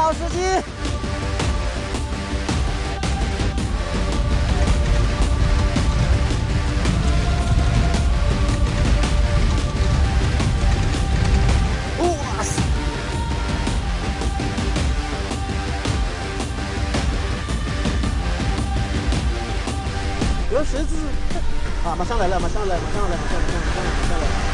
老司机。哇塞！有十字啊，马上来了，马上来，马上来，马上来，马上来，马上来。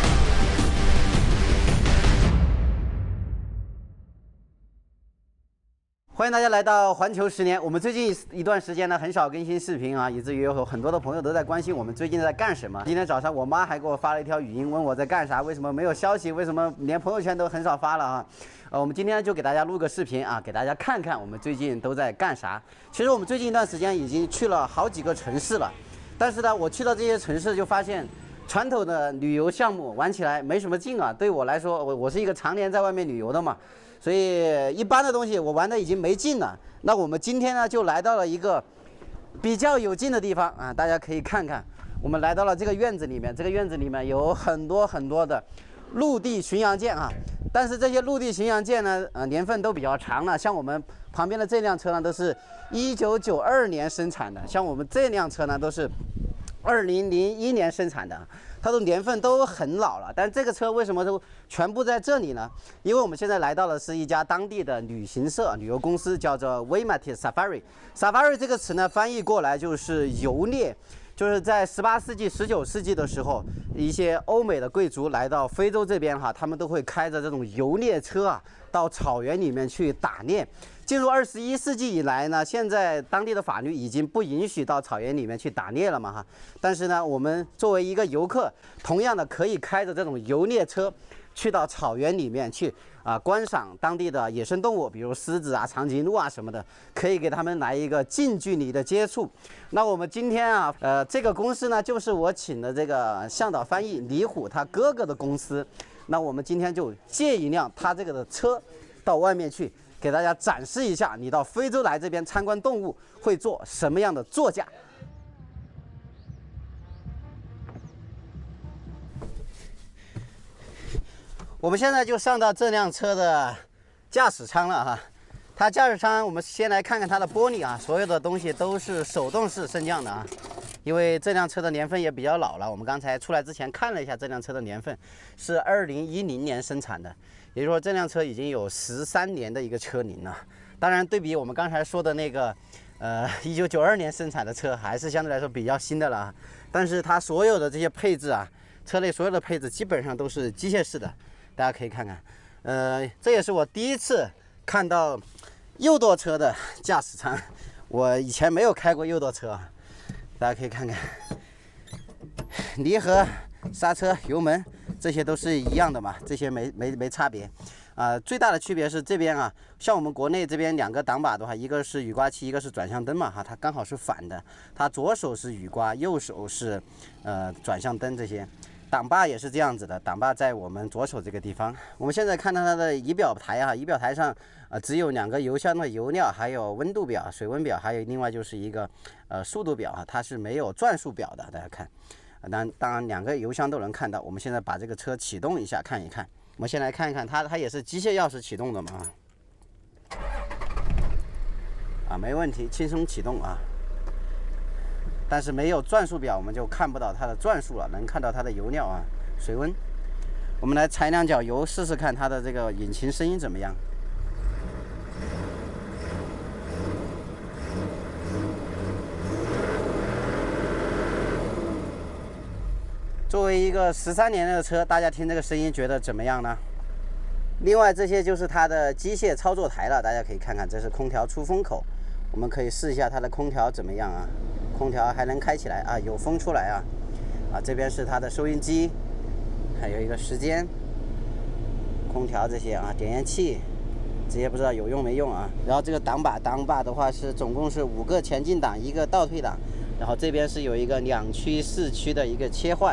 欢迎大家来到环球10年。我们最近一段时间呢，很少更新视频啊，以至于有很多的朋友都在关心我们最近在干什么。今天早上我妈还给我发了一条语音，问我在干啥，为什么没有消息，为什么连朋友圈都很少发了啊？我们今天就给大家录个视频啊，给大家看看我们最近都在干啥。其实我们最近一段时间已经去了好几个城市了，但是呢，我去到这些城市就发现，传统的旅游项目玩起来没什么劲啊。对我来说，我是一个常年在外面旅游的嘛。所以一般的东西我玩的已经没劲了。那我们今天呢就来到了一个比较有劲的地方啊，大家可以看看。我们来到了这个院子里面，这个院子里面有很多的陆地巡洋舰啊。但是这些陆地巡洋舰呢，年份都比较长了。像我们旁边的这辆车呢，都是1992年生产的，像我们这辆车呢都是2001年生产的。它的年份都很老了，但这个车为什么都全部在这里呢？因为我们现在来到的是一家当地的旅行社、旅游公司，叫做 Waimatic Safari。Safari 这个词呢，翻译过来就是游猎，就是在18世纪、19世纪的时候，一些欧美的贵族来到非洲这边哈，他们都会开着这种游猎车啊，到草原里面去打猎。进入21世纪以来呢，现在当地的法律已经不允许到草原里面去打猎了嘛哈。但是呢，我们作为一个游客，同样的可以开着这种游猎车去到草原里面去观赏当地的野生动物，比如狮子啊、长颈鹿啊什么的，可以给他们来一个近距离的接触。那我们今天啊，这个公司呢，就是我请的这个向导翻译李虎他哥哥的公司。那我们今天就借一辆他这个的车到外面去，给大家展示一下，你到非洲来这边参观动物会做什么样的座驾。我们现在就上到这辆车的驾驶舱了哈。它驾驶舱，我们先来看看它的玻璃啊，所有的东西都是手动式升降的啊。因为这辆车的年份也比较老了，我们刚才出来之前看了一下，这辆车的年份是2010年生产的，也就是说这辆车已经有13年的一个车龄了。当然，对比我们刚才说的那个1992年生产的车，还是相对来说比较新的了。但是它所有的这些配置啊，车内所有的配置基本上都是机械式的，大家可以看看。这也是我第一次看到右舵车的驾驶舱，我以前没有开过右舵车啊。大家可以看看，离合、刹车、油门这些都是一样的嘛，这些没差别。最大的区别是这边啊，像我们国内这边2个挡把的话，一个是雨刮器，一个是转向灯嘛哈，它刚好是反的，它左手是雨刮，右手是转向灯这些。挡把也是这样子的，挡把在我们左手这个地方。我们现在看到它的仪表台啊，仪表台上只有2个油箱的油料，还有温度表、水温表，还有另外就是一个速度表啊，它是没有转速表的。大家看，当然2个油箱都能看到。我们现在把这个车启动一下看一看。我们先来看一看它也是机械钥匙启动的嘛没问题，轻松启动啊。但是没有转速表，我们就看不到它的转速了，能看到它的油料啊、水温。我们来踩2脚油试试看它的这个引擎声音怎么样。作为一个13年的车，大家听这个声音觉得怎么样呢？另外这些就是它的机械操作台了，大家可以看看，这是空调出风口，我们可以试一下它的空调怎么样啊。空调还能开起来啊，有风出来啊！这边是它的收音机，还有一个时间、空调这些啊，点烟器，这些不知道有用没用啊。然后这个挡把的话是总共是5个前进档，1个倒退档，然后这边是有一个2驱4驱的一个切换，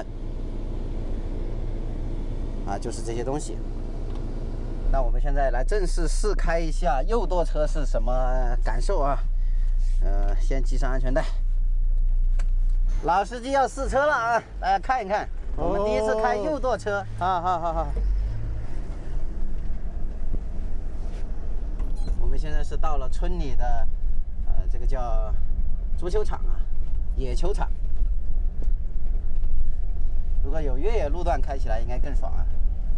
就是这些东西。那我们现在来正式试开一下右舵车是什么感受啊？先系上安全带。老司机要试车了啊！大家看一看，我们第一次开右舵车。好。我们们现在是到了村里的，这个叫足球场啊，野球场。如果有越野路段开起来，应该更爽啊！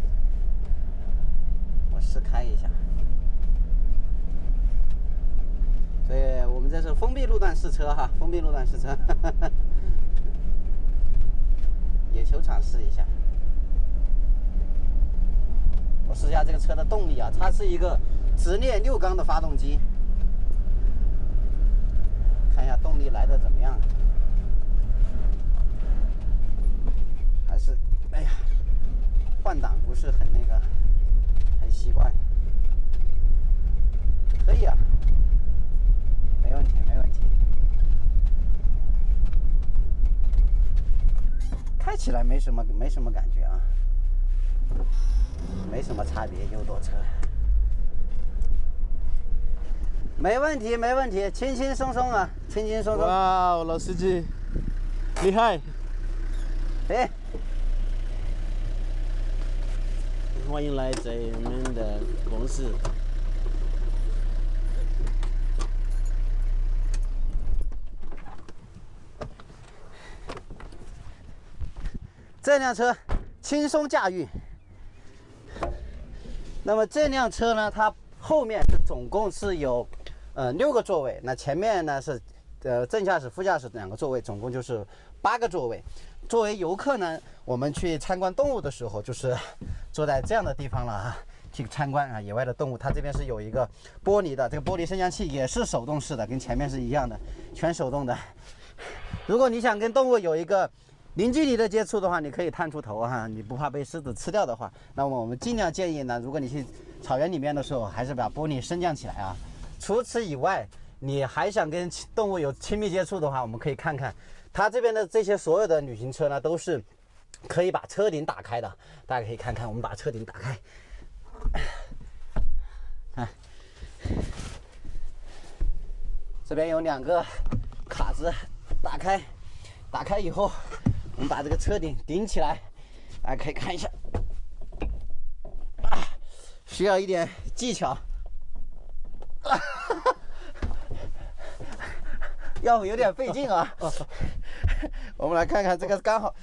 我试开一下。所以我们这是封闭路段试车哈，封闭路段试车。野球场试一下。我试一下这个车的动力啊，它是一个直列6缸的发动机，看一下动力来的怎么样。还是，哎呀，换挡不是很那个，很习惯。可以啊，没问题，没问题。开起来没什么感觉啊。没什么差别，右舵车，没问题，没问题，轻轻松松啊，轻轻松松。 哇，老司机，厉害！ 哎， 欢迎来在我们的公司。 这辆车轻松驾驭。那么这辆车呢，它后面总共是有6个座位，那前面呢是正驾驶、副驾驶2个座位，总共就是8个座位。作为游客呢，我们去参观动物的时候，就是坐在这样的地方了啊，去参观啊野外的动物。它这边是有一个玻璃的，这个玻璃升降器也是手动式的，跟前面是一样的，全手动的。如果你想跟动物有一个零距离的接触的话，你可以探出头哈，你不怕被狮子吃掉的话，那么我们尽量建议呢，如果你去草原里面的时候，还是把玻璃升降起来啊。除此以外，你还想跟动物有亲密接触的话，我们可以看看它这边的这些所有的旅行车呢，都是可以把车顶打开的。大家可以看看，我们把车顶打开，看，这边有2个卡子，打开以后。我们把这个车顶顶起来，大家可以看一下，需要一点技巧，要有点费劲啊。我们来看看这个刚好，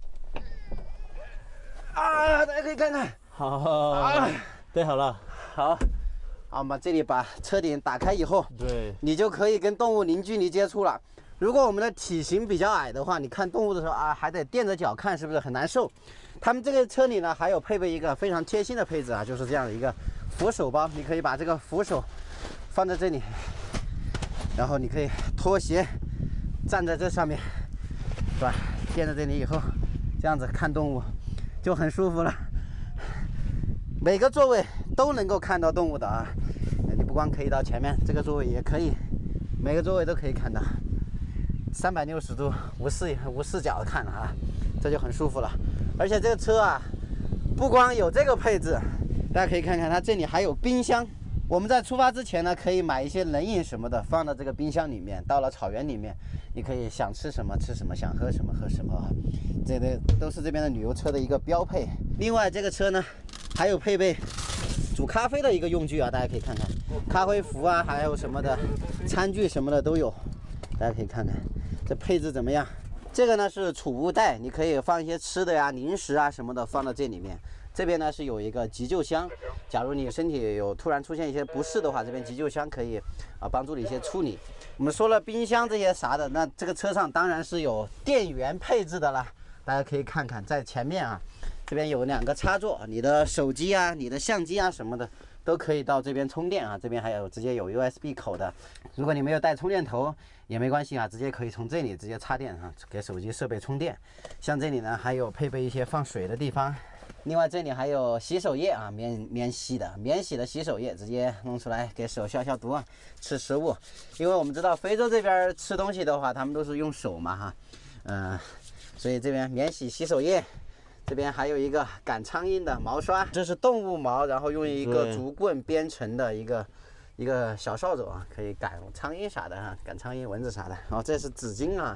大家可以看看， 好，对好了， 好，我们这里把车顶打开以后， 对， 你就可以跟动物零距离接触了。如果我们的体型比较矮的话，你看动物的时候啊，还得垫着脚看，是不是很难受？他们这个车里呢，还有配备一个非常贴心的配置啊，就是这样的一个扶手包，你可以把这个扶手放在这里，然后你可以脱鞋站在这上面，是吧？垫在这里以后，这样子看动物就很舒服了。每个座位都能够看到动物的啊，你不光可以到前面这个座位，也可以每个座位都可以看到。360度无视角看了啊，这就很舒服了。而且这个车啊，不光有这个配置，大家可以看看它这里还有冰箱。我们在出发之前呢，可以买一些冷饮什么的放到这个冰箱里面。到了草原里面，你可以想吃什么吃什么，想喝什么喝什么。这个都是这边的旅游车的一个标配。另外这个车呢，还有配备煮咖啡的一个用具啊，大家可以看看，咖啡壶啊，还有什么的餐具什么的都有，大家可以看看。这配置怎么样？这个呢是储物袋，你可以放一些吃的呀、零食啊什么的放到这里面。这边呢是有一个急救箱，假如你身体有突然出现一些不适的话，这边急救箱可以帮助你一些处理。我们说了冰箱这些啥的，那这个车上当然是有电源配置的啦。大家可以看看，在前面啊，这边有2个插座，你的手机啊、你的相机啊什么的都可以到这边充电啊。这边还有直接有 USB 口的，如果你没有带充电头也没关系啊，直接可以从这里直接插电啊，给手机设备充电。像这里呢，还有配备一些放水的地方。另外这里还有洗手液啊，免洗的洗手液，直接弄出来给手消毒啊，吃食物。因为我们知道非洲这边吃东西的话，他们都是用手嘛哈，所以这边免洗洗手液。这边还有一个赶苍蝇的毛刷，这是动物毛，然后用一个竹棍编成的一个小扫帚啊，可以赶苍蝇啥的啊，赶苍蝇、蚊子啥的。这是纸巾啊，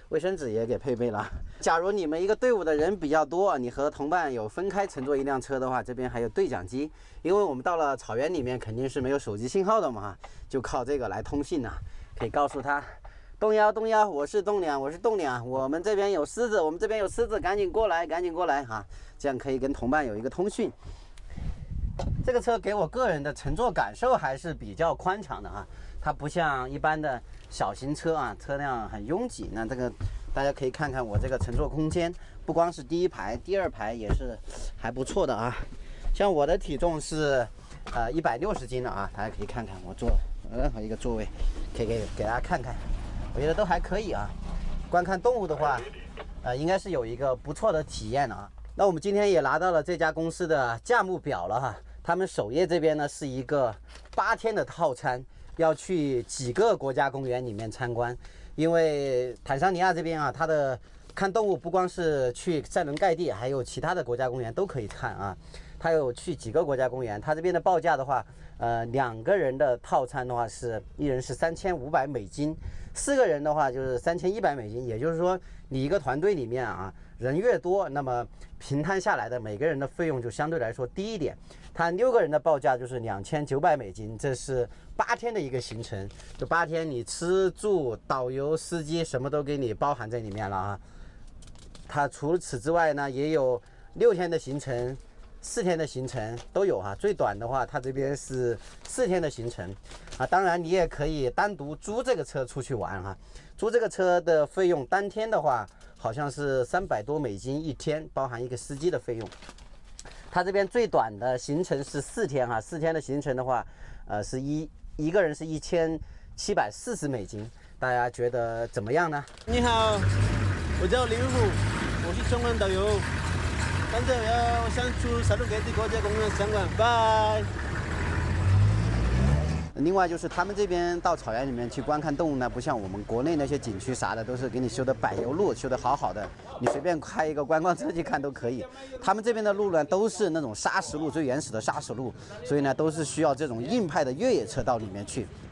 卫生纸也给配备了。假如你们一个队伍的人比较多，你和同伴有分开乘坐一辆车的话，这边还有对讲机，因为我们到了草原里面肯定是没有手机信号的嘛，就靠这个来通信呢，可以告诉他。东幺，我是栋梁，我们这边有狮子，赶紧过来哈，这样可以跟同伴有一个通讯。这个车给我个人的乘坐感受还是比较宽敞的哈，它不像一般的小型车啊，车辆很拥挤。那这个大家可以看看我这个乘坐空间，不光是第一排，第二排也是还不错的啊。像我的体重是160斤的啊，大家可以看看我坐任何一个座位，可以给大家看看。我觉得都还可以啊。观看动物的话，应该是有一个不错的体验啊。那我们今天也拿到了这家公司的价目表了哈。他们首页这边呢是一个8天的套餐，要去几个国家公园里面参观。因为坦桑尼亚这边啊，它的看动物不光是去塞伦盖蒂，还有其他的国家公园都可以看啊。它有去几个国家公园，它这边的报价的话，2个人的套餐的话是一人是3500美金，4个人的话就是3100美金。也就是说，你一个团队里面啊，人越多，那么平摊下来的每个人的费用就相对来说低一点。它6个人的报价就是2900美金，这是8天的一个行程，就8天你吃住导游司机什么都给你包含在里面了啊。它除此之外呢，也有6天的行程。4天的行程都有哈，最短的话，它这边是4天的行程啊。当然，你也可以单独租这个车出去玩哈。租这个车的费用，单天的话好像是300多美金一天，包含一个司机的费用。它这边最短的行程是4天哈，4天的行程的话，是一个人是1740美金。大家觉得怎么样呢？ 你好，我叫林虎，我是中文导游。现在要想去塞伦盖蒂国家公园参观，拜。 另外就是他们这边到草原里面去观看动物呢，不像我们国内那些景区啥的都是给你修的柏油路，修的好好的，你随便开一个观光车去看都可以。他们这边的路呢都是那种砂石路，最原始的砂石路，所以呢都是需要这种硬派的越野车到里面去。